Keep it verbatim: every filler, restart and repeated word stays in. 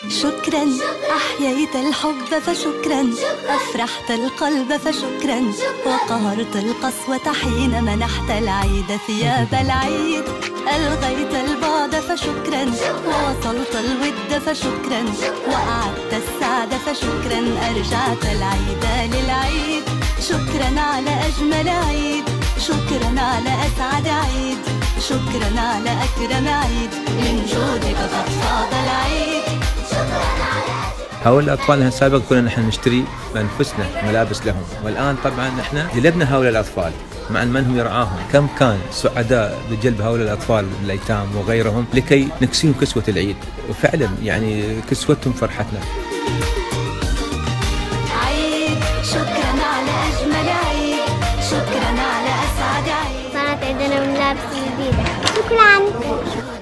شكرا أحييت الحب فشكرا، أفرحت القلب فشكرا، وقهرت القسوة حين منحت العيد ثياب العيد، ألغيت البعد فشكرا، ووصلت الود فشكرا، وأعدت السعد فشكرا، أرجعت العيد للعيد. شكرا على أجمل عيد، شكرا على أسعد عيد، شكرا على أكرم عيد، من جودك قد فاض العيد. هؤلاء الأطفال سابقا كنا نحن نشتري بأنفسنا ملابس لهم، والآن طبعا نحن جلبنا هؤلاء الأطفال مع من هم يرعاهم. كم كان سعداء بجلب هؤلاء الأطفال الأيتام وغيرهم لكي نكسيهم كسوة العيد، وفعلا يعني كسوتهم فرحتنا. عيد شكرا على أجمل عيد، شكرا على أسعد عيد. صارت عندنا ملابس جديدة. شكرا.